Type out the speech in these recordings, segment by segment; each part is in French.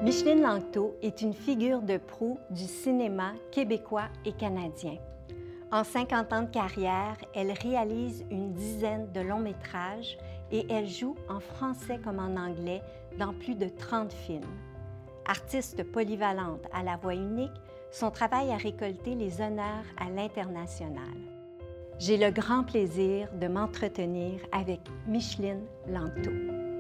Micheline Langto est une figure de proue du cinéma québécois et canadien. En 50 ans de carrière, elle réalise une dizaine de longs métrages et elle joue en français comme en anglais dans plus de 30 films. Artiste polyvalente à la voix unique, son travail a récolté les honneurs à l'international. J'ai le grand plaisir de m'entretenir avec Micheline Langto.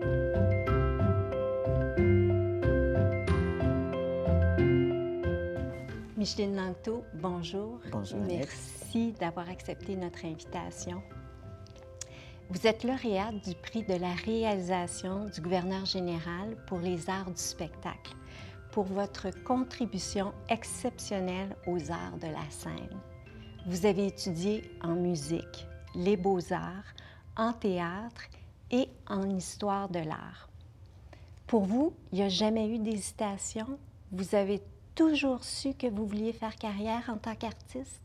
Micheline Langto, bonjour. Bonjour. Merci d'avoir accepté notre invitation. Vous êtes lauréate du prix de la réalisation du gouverneur général pour les arts du spectacle, pour votre contribution exceptionnelle aux arts de la scène. Vous avez étudié en musique, les beaux-arts, en théâtre et en histoire de l'art. Pour vous, il n'y a jamais eu d'hésitation? Vous avez toujours su que vous vouliez faire carrière en tant qu'artiste?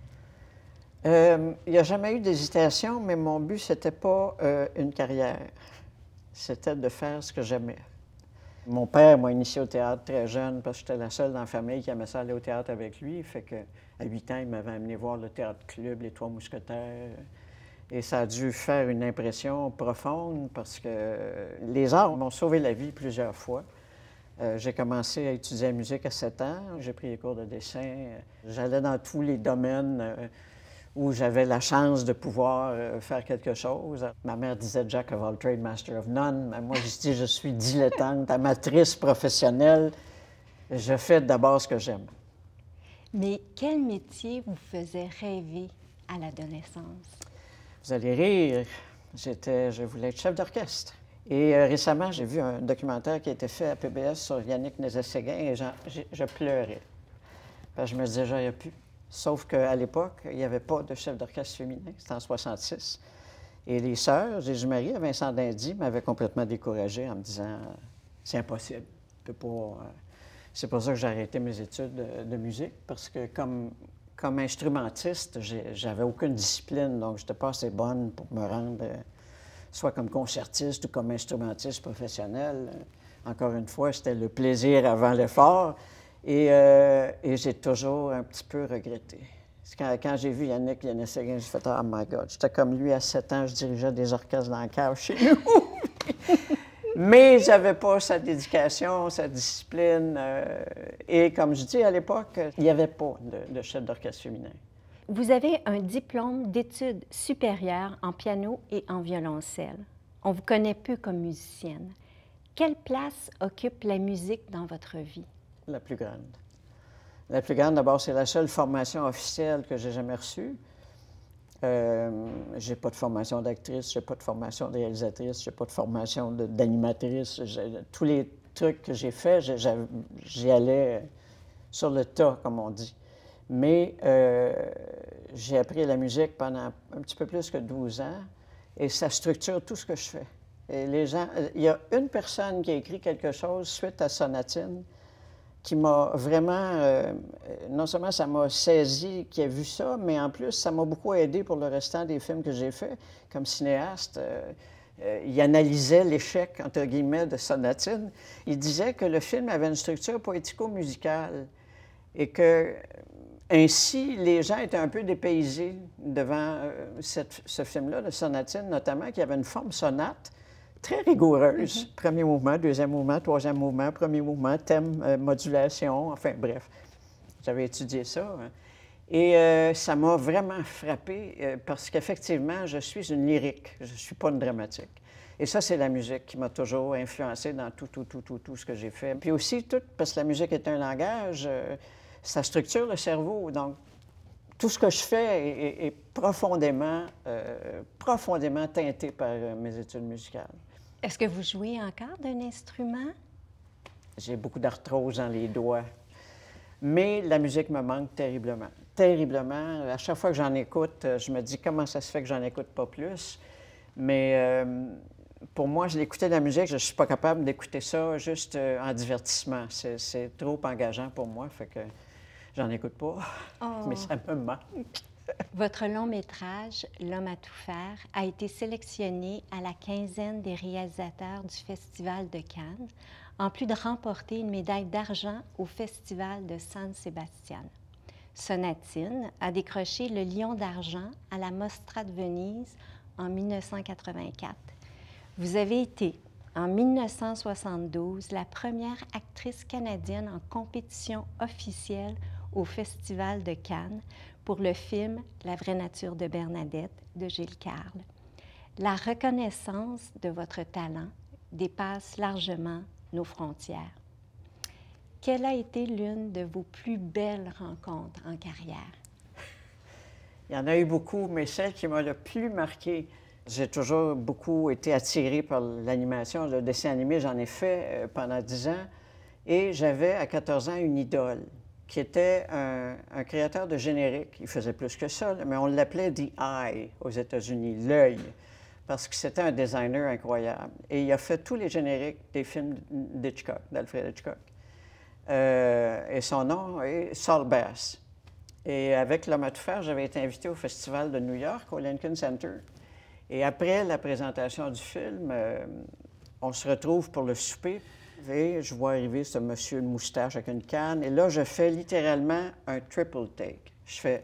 Il n'y a jamais eu d'hésitation, mais mon but, c'était pas une carrière. C'était de faire ce que j'aimais. Mon père m'a initié au théâtre très jeune parce que j'étais la seule dans la famille qui aimait ça aller au théâtre avec lui. Fait que, à 8 ans, il m'avait amené voir le théâtre club, les Trois Mousquetaires. Et ça a dû faire une impression profonde parce que les arts m'ont sauvé la vie plusieurs fois. J'ai commencé à étudier la musique à 7 ans. J'ai pris les cours de dessin. J'allais dans tous les domaines où j'avais la chance de pouvoir faire quelque chose. Ma mère disait « Jack of all trades, master of none ». Moi, je dis « Je suis dilettante, amatrice professionnelle. Je fais d'abord ce que j'aime ». Mais quel métier vous faisait rêver à l'adolescence? Vous allez rire. Je voulais être chef d'orchestre. Et récemment, j'ai vu un documentaire qui a été fait à PBS sur Yannick Nézet-Séguin et je pleurais. Parce que je me disais, j'aurais pu. Sauf qu'à l'époque, il n'y avait pas de chef d'orchestre féminin. C'était en 1966. Et les sœurs Jésus-Marie et Vincent Dindy m'avaient complètement découragé en me disant, c'est impossible. Je peux pas... C'est pour ça que j'ai arrêté mes études de musique, parce que comme instrumentiste, j'avais aucune discipline, donc je n'étais pas assez bonne pour me rendre... soit comme concertiste ou comme instrumentiste professionnel. Encore une fois, c'était le plaisir avant l'effort. Et j'ai toujours un petit peu regretté. Quand j'ai vu Yannick Nézet-Séguin, j'ai fait « Oh my God! » J'étais comme lui à 7 ans, je dirigeais des orchestres dans la cave chez nous. Mais je n'avais pas sa dédication, sa discipline. Et comme je dis, à l'époque, il n'y avait pas de chef d'orchestre féminin. Vous avez un diplôme d'études supérieures en piano et en violoncelle. On vous connaît peu comme musicienne. Quelle place occupe la musique dans votre vie? La plus grande. La plus grande, d'abord, c'est la seule formation officielle que j'ai jamais reçue. J'ai pas de formation d'actrice, j'ai pas de formation de réalisatrice, j'ai pas de formation d'animatrice. Tous les trucs que j'ai faits, j'y allais sur le tas, comme on dit. Mais j'ai appris la musique pendant un petit peu plus que 12 ans et ça structure tout ce que je fais. Et les gens, il y a une personne qui a écrit quelque chose suite à Sonatine qui m'a vraiment, non seulement ça m'a saisi, qui a vu ça, mais en plus, ça m'a beaucoup aidé pour le restant des films que j'ai faits. Comme cinéaste, il analysait l'échec, entre guillemets, de Sonatine. Il disait que le film avait une structure poético-musicale et que ainsi, les gens étaient un peu dépaysés devant ce film-là, de Sonatine, notamment, qui avait une forme sonate très rigoureuse. Premier mouvement, deuxième mouvement, troisième mouvement, premier mouvement, thème, modulation, enfin, bref. J'avais étudié ça. Hein. Et ça m'a vraiment frappé parce qu'effectivement, je suis une lyrique, je ne suis pas une dramatique. Et ça, c'est la musique qui m'a toujours influencé dans tout ce que j'ai fait. Puis aussi, parce que la musique est un langage... ça structure le cerveau. Donc, tout ce que je fais est profondément teinté par mes études musicales. Est-ce que vous jouez encore d'un instrument? J'ai beaucoup d'arthrose dans les doigts. Mais la musique me manque terriblement. Terriblement. À chaque fois que j'en écoute, je me dis comment ça se fait que j'en écoute pas plus. Mais pour moi, je l'écoutais de la musique, je ne suis pas capable d'écouter ça juste en divertissement. C'est trop engageant pour moi, fait que j'en écoute pas. Oh. Mais ça me manque. Votre long métrage, L'homme à tout faire, a été sélectionné à la quinzaine des réalisateurs du Festival de Cannes, en plus de remporter une médaille d'argent au Festival de San Sebastian. Sonatine a décroché le Lion d'argent à la Mostra de Venise en 1984. Vous avez été, en 1972, la première actrice canadienne en compétition officielle au Festival de Cannes pour le film La vraie nature de Bernadette de Gilles Carle. La reconnaissance de votre talent dépasse largement nos frontières. Quelle a été l'une de vos plus belles rencontres en carrière? Il y en a eu beaucoup, mais celle qui m'a le plus marquée, j'ai toujours beaucoup été attirée par l'animation, le dessin animé. J'en ai fait pendant 10 ans. Et j'avais, à 14 ans, une idole qui était un créateur de générique. Il faisait plus que ça, mais on l'appelait The Eye aux États-Unis, l'œil, parce que c'était un designer incroyable. Et il a fait tous les génériques des films d'Hitchcock, d'Alfred Hitchcock. Et son nom est Saul Bass. Et avec L'homme à tout faire, j'avais été invité au Festival de New York, au Lincoln Center. Et après la présentation du film, on se retrouve pour le souper. Et je vois arriver ce monsieur de moustache avec une canne. Et là, je fais littéralement un triple take. Je fais...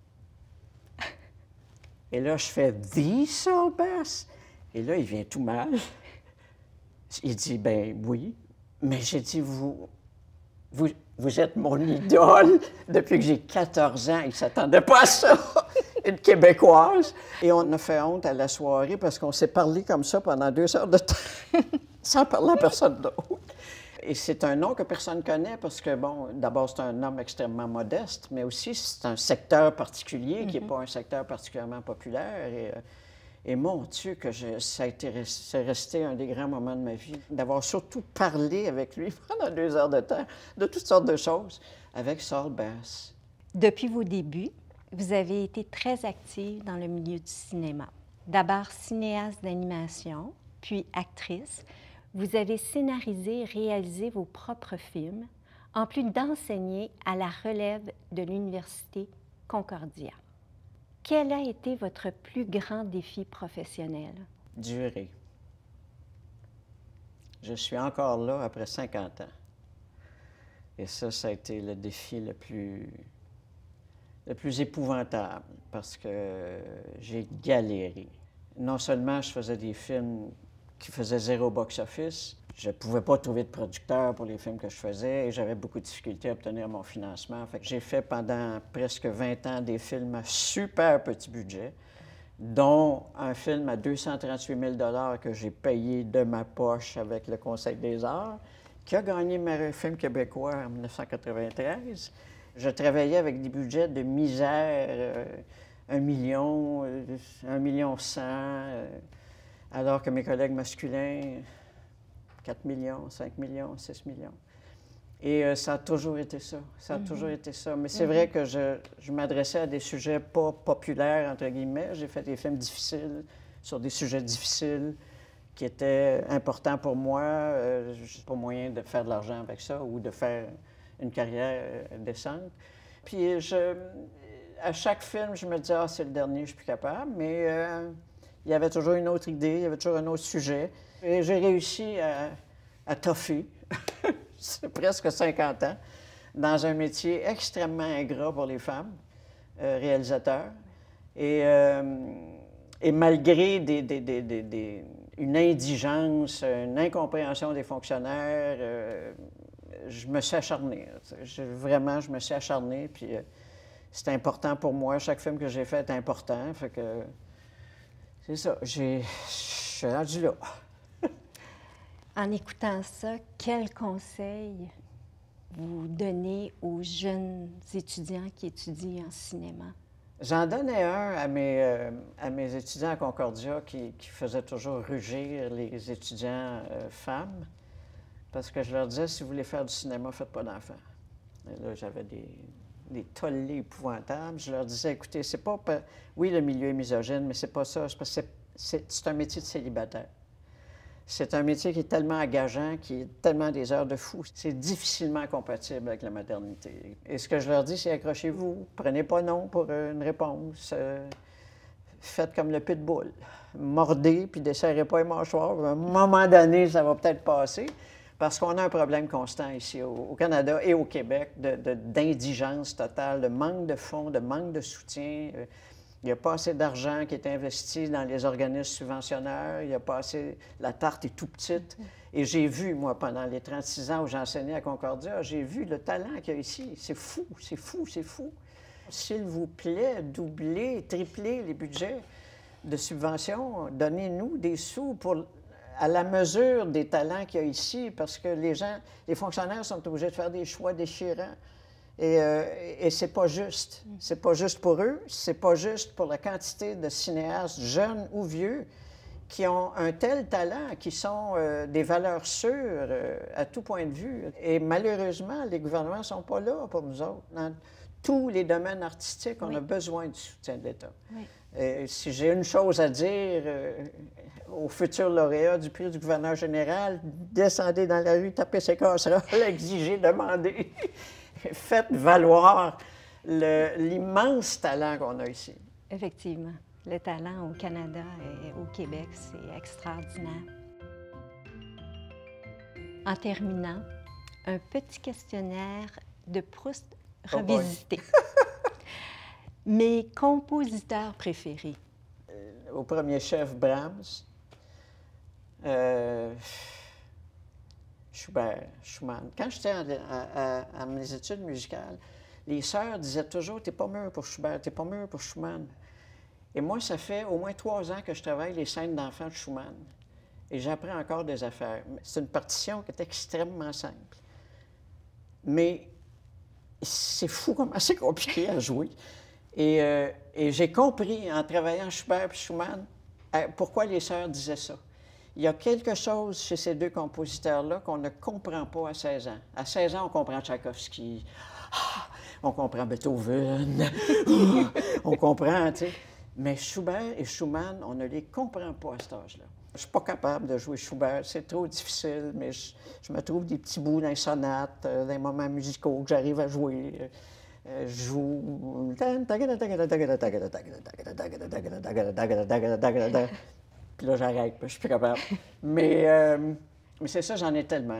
Et là, je fais « The Saul Bass ». Et là, il vient tout mal. Il dit « Ben oui ». Mais j'ai dit « Vous êtes mon idole depuis que j'ai 14 ans. » Il ne s'attendait pas à ça. Une Québécoise. Et on a fait honte à la soirée parce qu'on s'est parlé comme ça pendant 2 heures de temps, sans parler à personne d'autre. Et c'est un nom que personne ne connaît parce que, bon, d'abord, c'est un homme extrêmement modeste, mais aussi c'est un secteur particulier qui n'est pas un secteur particulièrement populaire. Et mon Dieu, que c'est resté un des grands moments de ma vie, d'avoir surtout parlé avec lui pendant 2 heures de temps, de toutes sortes de choses, avec Saul Bass. Depuis vos débuts, vous avez été très active dans le milieu du cinéma. D'abord cinéaste d'animation, puis actrice. Vous avez scénarisé et réalisé vos propres films, en plus d'enseigner à la relève de l'Université Concordia. Quel a été votre plus grand défi professionnel? Durer. Je suis encore là après 50 ans. Et ça a été le défi le plus épouvantable parce que j'ai galéré. Non seulement je faisais des films qui faisaient 0 box-office, je ne pouvais pas trouver de producteur pour les films que je faisais et j'avais beaucoup de difficultés à obtenir mon financement. Fait que j'ai fait pendant presque 20 ans des films à super petit budget, dont un film à 238 000 que j'ai payé de ma poche avec le Conseil des arts, qui a gagné meilleur film québécois en 1993. Je travaillais avec des budgets de misère, 1 million, 1,1 million, alors que mes collègues masculins, 4 millions, 5 millions, 6 millions. Et ça a toujours été ça. Ça a toujours été ça. Mais c'est vrai que je m'adressais à des sujets pas populaires, entre guillemets. J'ai fait des films difficiles, sur des sujets difficiles, qui étaient importants pour moi. Je n'ai pas moyen de faire de l'argent avec ça ou de faire une carrière décente. Puis à chaque film, je me disais « Ah, c'est le dernier, je ne suis plus capable », mais il y avait toujours une autre idée, il y avait toujours un autre sujet. Et j'ai réussi à toffer, c'est presque 50 ans, dans un métier extrêmement ingrat pour les femmes, réalisateurs. Et malgré une indigence, une incompréhension des fonctionnaires, je me suis acharné. Vraiment, je me suis acharné, puis c'était important pour moi. Chaque film que j'ai fait est important, fait que c'est ça. Je suis rendu là. En écoutant ça, quel conseil vous donnez aux jeunes étudiants qui étudient en cinéma? J'en donnais un à mes étudiants à Concordia qui faisaient toujours rugir les étudiants femmes, parce que je leur disais, si vous voulez faire du cinéma, faites pas d'enfants. Et là, j'avais des tollés épouvantables. Je leur disais, écoutez, c'est pas... Oui, le milieu est misogyne, mais c'est pas ça. C'est un métier de célibataire. C'est un métier qui est tellement engageant, qui est tellement des heures de fou. C'est difficilement compatible avec la maternité. Et ce que je leur dis, c'est accrochez-vous. Prenez pas non pour une réponse. Faites comme le pitbull. Mordez, puis desserrez pas les mâchoires. À un moment donné, ça va peut-être passer. Parce qu'on a un problème constant ici au Canada et au Québec d'indigence totale, de manque de fonds, de manque de soutien. Il n'y a pas assez d'argent qui est investi dans les organismes subventionneurs. Il n'y a pas assez... La tarte est tout petite. Et j'ai vu, moi, pendant les 36 ans où j'enseignais à Concordia, j'ai vu le talent qu'il y a ici. C'est fou, c'est fou, c'est fou. S'il vous plaît, doublez, triplez les budgets de subvention. Donnez-nous des sous à la mesure des talents qu'il y a ici, parce que les fonctionnaires sont obligés de faire des choix déchirants. Et c'est pas juste. C'est pas juste pour eux, c'est pas juste pour la quantité de cinéastes jeunes ou vieux qui ont un tel talent, qui sont des valeurs sûres à tout point de vue. Et malheureusement, les gouvernements ne sont pas là pour nous autres. Dans tous les domaines artistiques, on a besoin du soutien de l'État. Oui. Si j'ai une chose à dire aux futurs lauréats du prix du gouverneur général, descendez dans la rue, tapez ses casseroles, exigez, demandez. Faites valoir l'immense talent qu'on a ici. Effectivement. Le talent au Canada et au Québec, c'est extraordinaire. En terminant, un petit questionnaire de Proust revisité. Mes compositeurs préférés? Au premier chef, Brahms. Schubert, Schumann. Quand j'étais à mes études musicales, les sœurs disaient toujours « T'es pas mûr pour Schubert, t'es pas mûr pour Schumann ». Et moi, ça fait au moins 3 ans que je travaille les scènes d'enfants de Schumann. Et j'apprends encore des affaires. C'est une partition qui est extrêmement simple. Mais c'est fou comment c'est compliqué à jouer. Et j'ai compris, en travaillant Schubert et Schumann, pourquoi les sœurs disaient ça. Il y a quelque chose chez ces deux compositeurs-là qu'on ne comprend pas à 16 ans. À 16 ans, on comprend Tchaïkovski, on comprend Beethoven, on comprend, tu sais. Mais Schubert et Schumann, on ne les comprend pas à cet âge-là. Je ne suis pas capable de jouer Schubert, c'est trop difficile, mais je me trouve des petits bouts dans les sonates, dans les moments musicaux que j'arrive à jouer. Je joue... Puis là, j'arrête, je suis plus capable. Mais c'est ça, j'en ai tellement,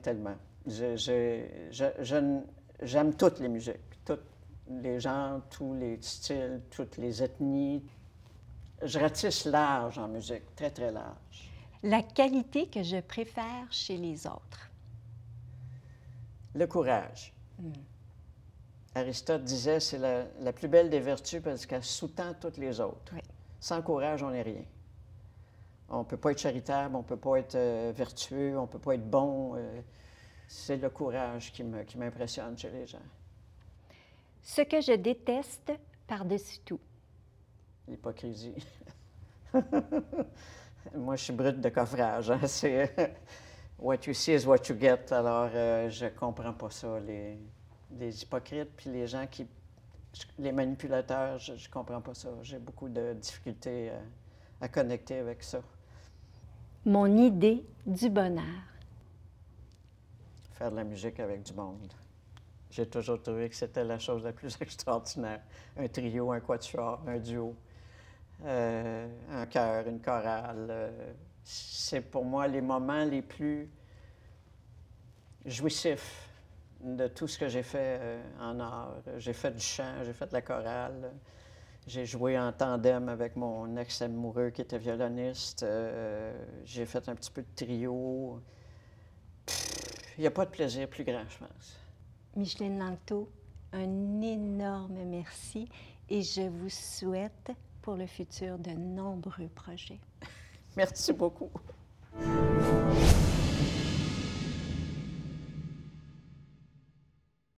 J'aime toutes les musiques, toutes les genres, tous les styles, toutes les ethnies. Je ratisse large en musique, très, très large. La qualité que je préfère chez les autres? Le courage. Aristote disait c'est la plus belle des vertus parce qu'elle sous-tend toutes les autres. Oui. Sans courage, on n'est rien. On ne peut pas être charitable, on ne peut pas être vertueux, on ne peut pas être bon. C'est le courage qui m'impressionne chez les gens. Ce que je déteste par-dessus tout? L'hypocrisie. Moi, je suis brute de coffrage. Hein? C'est what you see is what you get. Alors, je ne comprends pas ça. Les hypocrites, puis les gens les manipulateurs, je ne comprends pas ça. J'ai beaucoup de difficultés à connecter avec ça. Mon idée du bonheur? Faire de la musique avec du monde. J'ai toujours trouvé que c'était la chose la plus extraordinaire. Un trio, un quatuor, un duo, un chœur, une chorale. C'est pour moi les moments les plus jouissifs de tout ce que j'ai fait en art. J'ai fait du chant, j'ai fait de la chorale. J'ai joué en tandem avec mon ex-amoureux qui était violoniste. J'ai fait un petit peu de trio. Il n'y a pas de plaisir plus grand, je pense. Micheline Langto, un énorme merci et je vous souhaite pour le futur de nombreux projets. Merci beaucoup.